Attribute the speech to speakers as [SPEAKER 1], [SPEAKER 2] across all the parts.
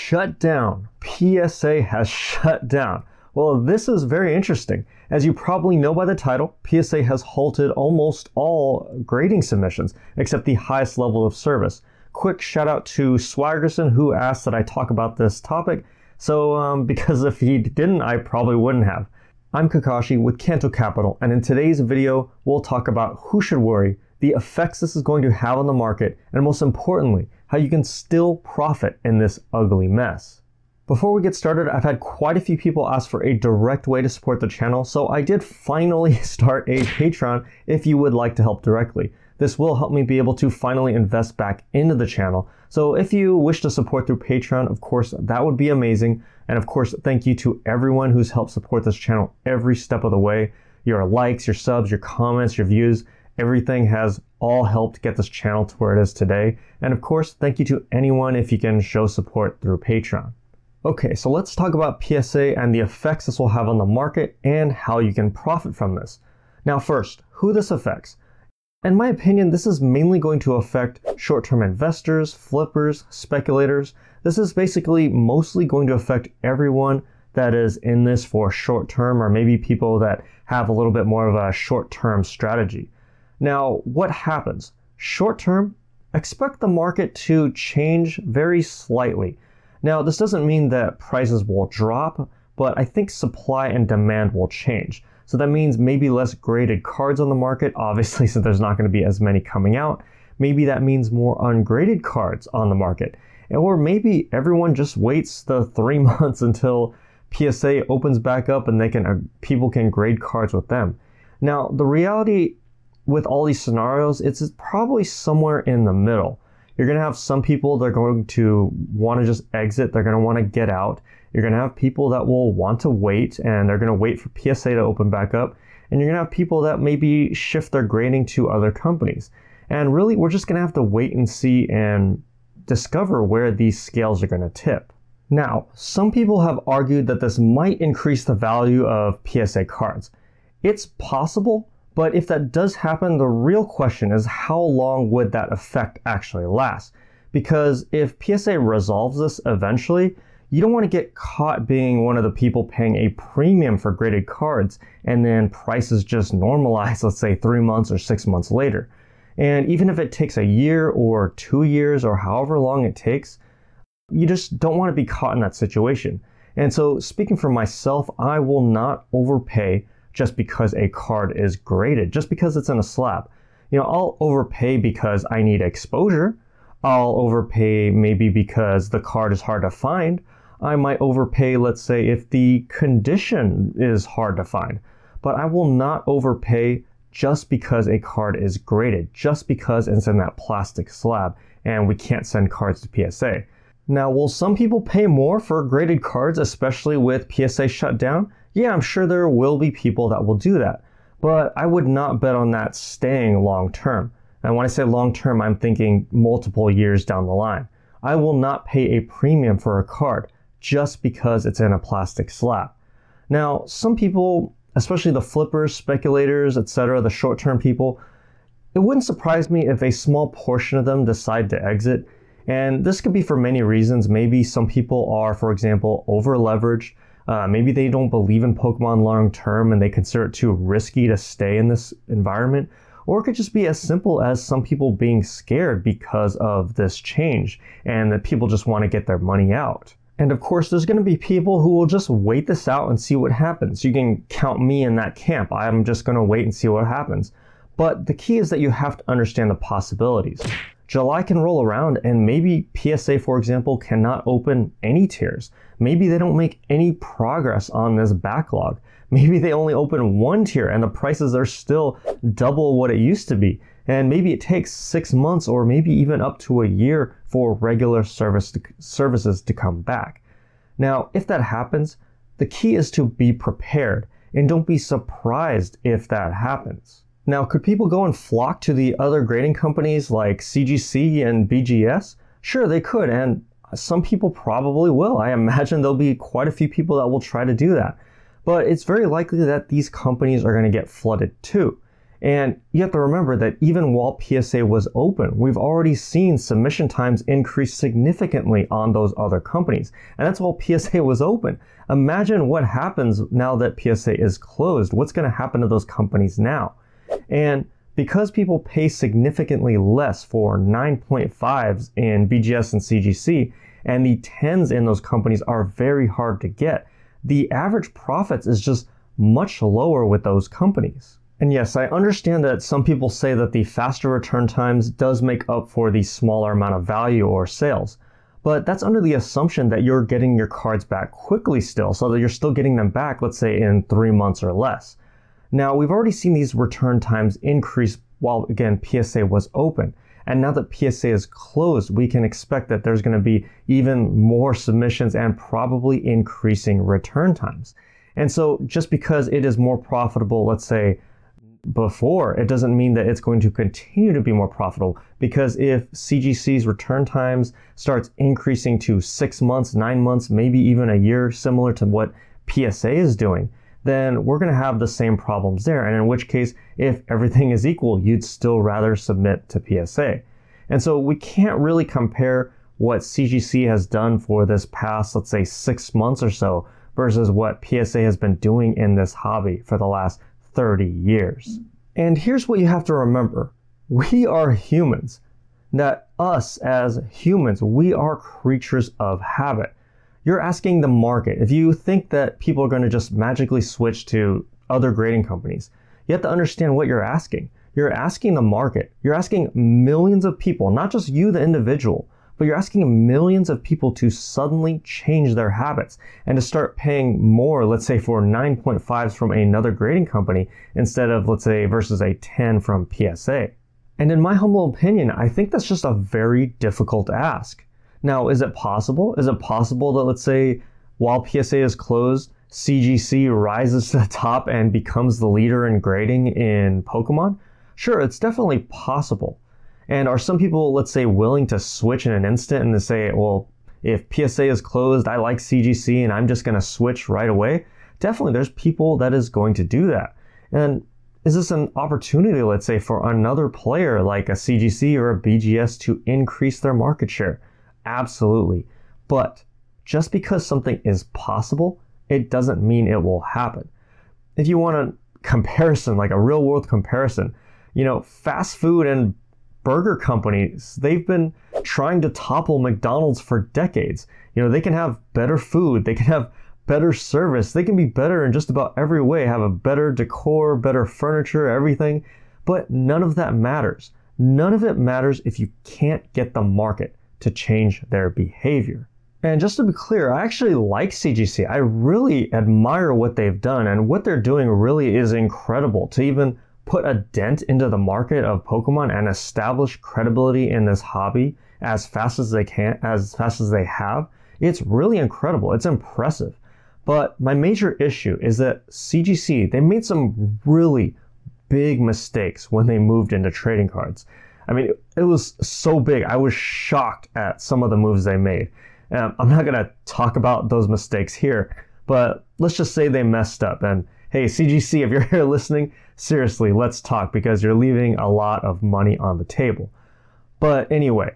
[SPEAKER 1] shut down. PSA has shut down. Well, this is very interesting. As you probably know by the title, PSA has halted almost all grading submissions, except the highest level of service. Quick shout out to Swaggerson, who asked that I talk about this topic, because if he didn't, I probably wouldn't have. I'm Kakashi with Kanto Capital, and in today's video, we'll talk about who should worry, the effects this is going to have on the market, and most importantly, how you can still profit in this ugly mess. Before we get started, I've had quite a few people ask for a direct way to support the channel, so I did finally start a Patreon if you would like to help directly. This will help me be able to finally invest back into the channel. So if you wish to support through Patreon, of course, that would be amazing. And of course, thank you to everyone who's helped support this channel every step of the way. Your likes, your subs, your comments, your views, everything has all helped get this channel to where it is today. And of course, thank you to anyone if you can show support through Patreon. Okay, so let's talk about PSA and the effects this will have on the market and how you can profit from this. Now first, who this affects. In my opinion, this is mainly going to affect short-term investors, flippers, speculators. This is basically mostly going to affect everyone that is in this for short-term, or maybe people that have a little bit more of a short-term strategy. Now, what happens? Short-term, expect the market to change very slightly. Now, this doesn't mean that prices will drop, but I think supply and demand will change. So that means maybe less graded cards on the market, obviously, since there's not going to be as many coming out. Maybe that means more ungraded cards on the market. Or maybe everyone just waits the 3 months until PSA opens back up and people can grade cards with them. Now, the reality with all these scenarios, it's probably somewhere in the middle. You're going to have some people that are going to want to just exit. They're going to want to get out. You're going to have people that will want to wait, and they're going to wait for PSA to open back up. And you're going to have people that maybe shift their grading to other companies. And really, we're just going to have to wait and see and discover where these scales are going to tip. Now, some people have argued that this might increase the value of PSA cards. It's possible, but if that does happen, the real question is how long would that effect actually last? Because if PSA resolves this eventually, you don't want to get caught being one of the people paying a premium for graded cards and then prices just normalize, let's say 3 months or 6 months later. And even if it takes a year or 2 years or however long it takes, you just don't want to be caught in that situation. And so speaking for myself, I will not overpay just because a card is graded, just because it's in a slab. You know, I'll overpay because I need exposure. I'll overpay maybe because the card is hard to find. I might overpay, let's say, if the condition is hard to find. But I will not overpay just because a card is graded, just because it's in that plastic slab and we can't send cards to PSA. Now, will some people pay more for graded cards, especially with PSA shut down? Yeah, I'm sure there will be people that will do that. But I would not bet on that staying long term. And when I say long term, I'm thinking multiple years down the line. I will not pay a premium for a card just because it's in a plastic slab. Now, some people, especially the flippers, speculators, etc., the short-term people, it wouldn't surprise me if a small portion of them decide to exit. And this could be for many reasons. Maybe some people are, for example, over-leveraged. Maybe they don't believe in Pokemon long-term and they consider it too risky to stay in this environment. Or it could just be as simple as some people being scared because of this change and that people just want to get their money out. And of course, there's going to be people who will just wait this out and see what happens. You can count me in that camp. I'm just going to wait and see what happens. But the key is that you have to understand the possibilities. July can roll around and maybe PSA, for example, cannot open any tiers. Maybe they don't make any progress on this backlog. Maybe they only open one tier and the prices are still double what it used to be. And maybe it takes 6 months or maybe even up to a year for regular services to come back. Now, if that happens, the key is to be prepared and don't be surprised if that happens. Now, could people go and flock to the other grading companies like CGC and BGS? Sure, they could, and some people probably will. I imagine there'll be quite a few people that will try to do that. But it's very likely that these companies are going to get flooded too. And you have to remember that even while PSA was open, we've already seen submission times increase significantly on those other companies. And that's while PSA was open. Imagine what happens now that PSA is closed. What's going to happen to those companies now? And because people pay significantly less for 9.5s in BGS and CGC, and the 10s in those companies are very hard to get, the average profits is just much lower with those companies. And yes, I understand that some people say that the faster return times does make up for the smaller amount of value or sales. But that's under the assumption that you're getting your cards back quickly still, so that you're still getting them back, let's say, in 3 months or less. Now, we've already seen these return times increase while, again, PSA was open. And now that PSA is closed, we can expect that there's going to be even more submissions and probably increasing return times. And so just because it is more profitable, let's say, before, it doesn't mean that it's going to continue to be more profitable, because if CGC's return times starts increasing to 6 months, 9 months, maybe even a year, similar to what PSA is doing, then we're going to have the same problems there. And in which case, if everything is equal, you'd still rather submit to PSA. And so we can't really compare what CGC has done for this past, let's say, 6 months or so versus what PSA has been doing in this hobby for the last 30 years. And here's what you have to remember. We are humans. That us as humans, we are creatures of habit. You're asking the market. If you think that people are going to just magically switch to other grading companies, you have to understand what you're asking. You're asking the market. You're asking millions of people, not just you, the individual, but you're asking millions of people to suddenly change their habits and to start paying more, let's say, for 9.5s from another grading company instead of, let's say, versus a 10 from PSA. And in my humble opinion, I think that's just a very difficult ask. Now, is it possible? Is it possible that, let's say, while PSA is closed, CGC rises to the top and becomes the leader in grading in Pokemon? Sure, it's definitely possible. And are some people, let's say, willing to switch in an instant and to say, well, if PSA is closed, I like CGC and I'm just going to switch right away? Definitely, there's people that is going to do that. And is this an opportunity, let's say, for another player like a CGC or a BGS to increase their market share? Absolutely. But just because something is possible, it doesn't mean it will happen. If you want a comparison, like a real world comparison, fast food and burger companies, they've been trying to topple McDonald's for decades. They can have better food, they can have better service, they can be better in just about every way, have a better decor, better furniture, everything. But none of that matters. None of it matters if you can't get the market to change their behavior. And just to be clear, I actually like CGC. I really admire what they've done, and what they're doing really is incredible to even put a dent into the market of Pokemon and establish credibility in this hobby as fast as they can, as fast as they have. It's really incredible. It's impressive. But my major issue is that CGC, they made some really big mistakes when they moved into trading cards. I mean, it was so big. I was shocked at some of the moves they made. I'm not going to talk about those mistakes here, but let's just say they messed up. And hey, CGC, if you're here listening, seriously, let's talk, because you're leaving a lot of money on the table. But anyway,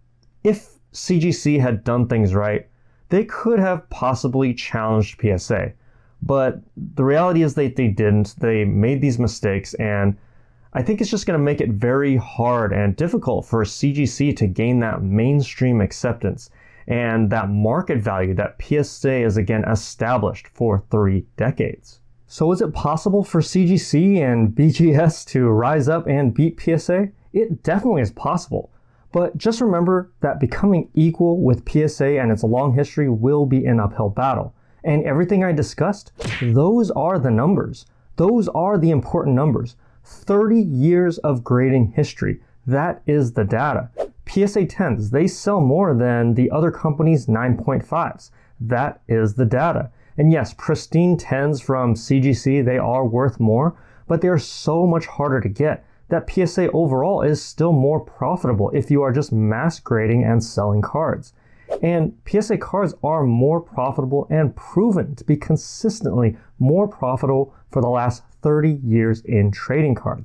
[SPEAKER 1] if CGC had done things right, they could have possibly challenged PSA. But the reality is that they didn't. They made these mistakes, and I think it's just going to make it very hard and difficult for CGC to gain that mainstream acceptance and that market value that PSA is again established for 3 decades. So is it possible for CGC and BGS to rise up and beat PSA? It definitely is possible. But just remember that becoming equal with PSA and its long history will be an uphill battle. And everything I discussed, those are the numbers. Those are the important numbers. 30 years of grading history. That is the data. PSA 10s, they sell more than the other company's 9.5s. That is the data. And yes, pristine 10s from CGC, they are worth more, but they are so much harder to get that PSA overall is still more profitable if you are just mass grading and selling cards. And PSA cards are more profitable and proven to be consistently more profitable for the last 30 years in trading cards.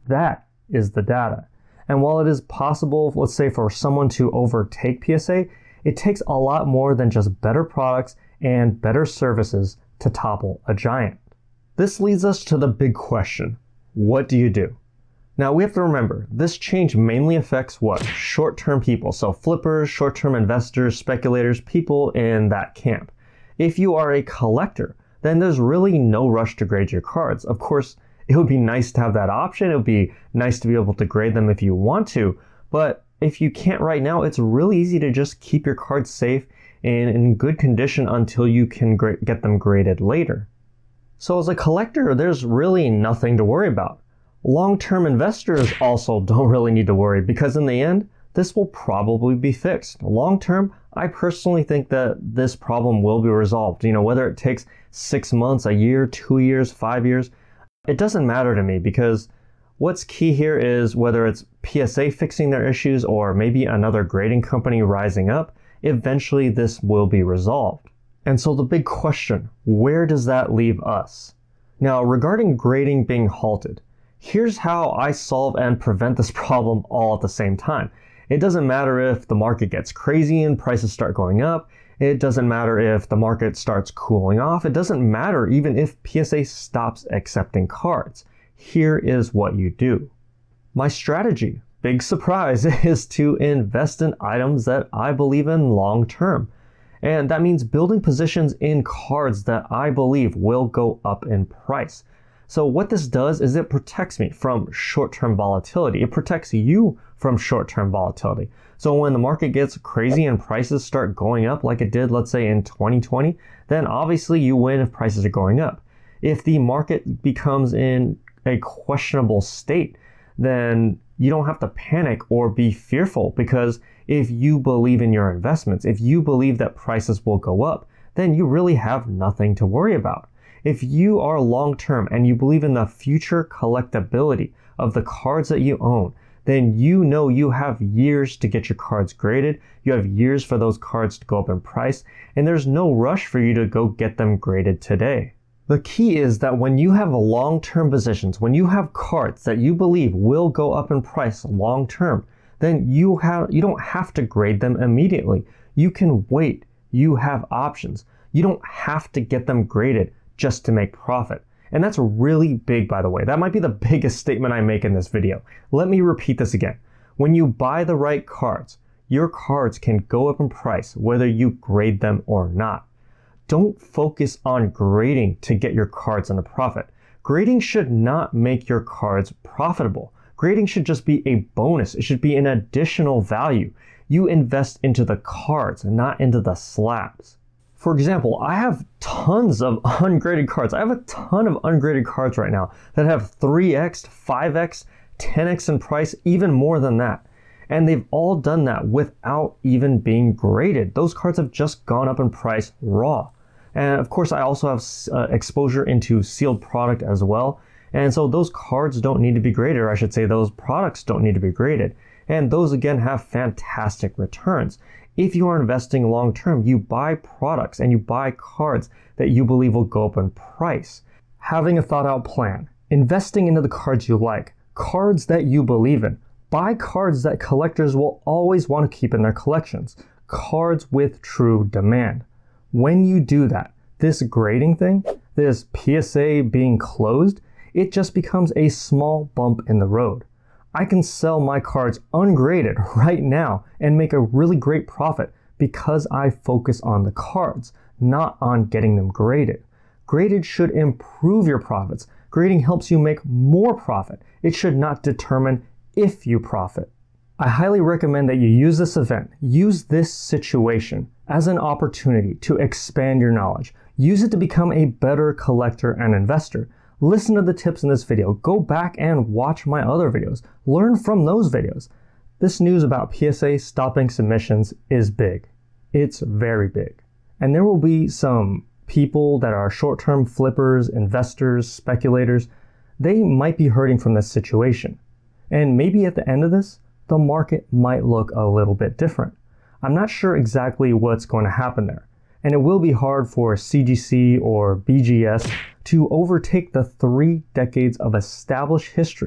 [SPEAKER 1] That is the data. And while it is possible, let's say, for someone to overtake PSA, it takes a lot more than just better products and better services to topple a giant. This leads us to the big question: what do you do? Now we have to remember, this change mainly affects what? Short-term people. So flippers, short-term investors, speculators, people in that camp. If you are a collector, then there's really no rush to grade your cards. Of course, it would be nice to have that option. It would be nice to be able to grade them if you want to. But if you can't right now, it's really easy to just keep your cards safe and in good condition until you can get them graded later. So as a collector, there's really nothing to worry about. Long-term investors also don't really need to worry, because in the end, this will probably be fixed. Long-term, I personally think that this problem will be resolved. Whether it takes 6 months, a year, 2 years, 5 years, it doesn't matter to me, because what's key here is whether it's PSA fixing their issues or maybe another grading company rising up, eventually this will be resolved. And so the big question, where does that leave us? Now, regarding grading being halted, here's how I solve and prevent this problem all at the same time. It doesn't matter if the market gets crazy and prices start going up. It doesn't matter if the market starts cooling off. It doesn't matter even if PSA stops accepting cards. Here is what you do. My strategy, big surprise, is to invest in items that I believe in long term. And that means building positions in cards that I believe will go up in price. So what this does is it protects me from short-term volatility. It protects you from short-term volatility. So when the market gets crazy and prices start going up like it did, let's say in 2020, then obviously you win if prices are going up. If the market becomes in a questionable state, then you don't have to panic or be fearful, because if you believe in your investments, if you believe that prices will go up, then you really have nothing to worry about. If you are long-term and you believe in the future collectability of the cards that you own, then you know you have years to get your cards graded. You have years for those cards to go up in price, and there's no rush for you to go get them graded today. The key is that when you have long-term positions, when you have cards that you believe will go up in price long-term, then you don't have to grade them immediately. You can wait. You have options. You don't have to get them graded just to make profit. And that's really big, by the way. That might be the biggest statement I make in this video. Let me repeat this again. When you buy the right cards, your cards can go up in price whether you grade them or not. Don't focus on grading to get your cards on a profit. Grading should not make your cards profitable. Grading should just be a bonus. It should be an additional value. You invest into the cards and not into the slabs. For example, I have tons of ungraded cards. I have a ton of ungraded cards right now that have 3x, 5x, 10x in price, even more than that. And they've all done that without even being graded. Those cards have just gone up in price raw. And of course, I also have exposure into sealed product as well. And so those cards don't need to be graded, or I should say those products don't need to be graded. And those again have fantastic returns. If you are investing long term, you buy products and you buy cards that you believe will go up in price. Having a thought out plan, investing into the cards you like, cards that you believe in, buy cards that collectors will always want to keep in their collections, cards with true demand. When you do that, this grading thing, this PSA being closed, it just becomes a small bump in the road. I can sell my cards ungraded right now and make a really great profit because I focus on the cards, not on getting them graded. Graded should improve your profits. Grading helps you make more profit. It should not determine if you profit. I highly recommend that you use this event, use this situation as an opportunity to expand your knowledge. Use it to become a better collector and investor. Listen to the tips in this video. Go back and watch my other videos. Learn from those videos. This news about PSA stopping submissions is big. It's very big. And there will be some people that are short-term flippers, investors, speculators. They might be hurting from this situation. And maybe at the end of this, the market might look a little bit different. I'm not sure exactly what's going to happen there. And it will be hard for CGC or BGS to overtake the 3 decades of established history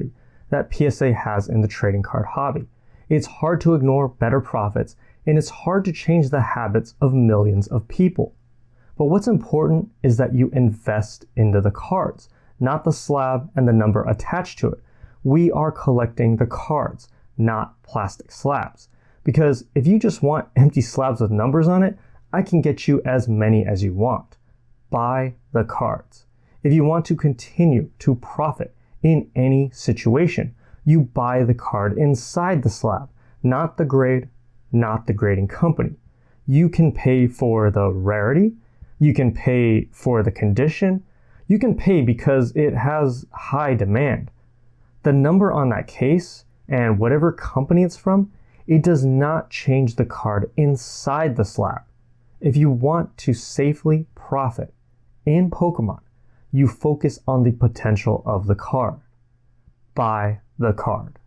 [SPEAKER 1] that PSA has in the trading card hobby. It's hard to ignore better profits, and it's hard to change the habits of millions of people. But what's important is that you invest into the cards, not the slab and the number attached to it. We are collecting the cards, not plastic slabs. Because if you just want empty slabs with numbers on it, I can get you as many as you want. Buy the cards. If you want to continue to profit in any situation, you buy the card inside the slab, not the grade, not the grading company. You can pay for the rarity, you can pay for the condition, you can pay because it has high demand. The number on that case and whatever company it's from, it does not change the card inside the slab. If you want to safely profit in Pokemon, you focus on the potential of the card. Buy the card.